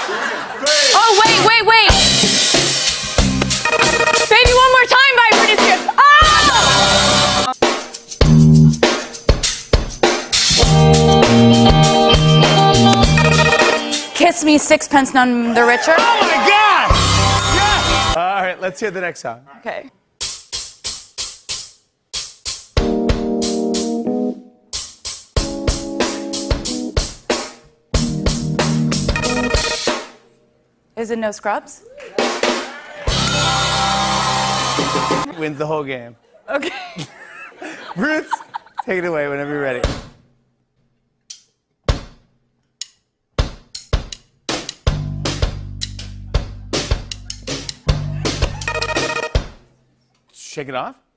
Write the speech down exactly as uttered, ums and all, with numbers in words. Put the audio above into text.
Oh, wait, wait, wait. Baby, one more time by Britney Spears. Oh! Kiss Me, Sixpence None the Richer. Oh my God! Yes! All right, let's hear the next song. Okay. Is it No Scrubs? Wins the whole game. Okay. Roots, take it away whenever you're ready. Shake it off.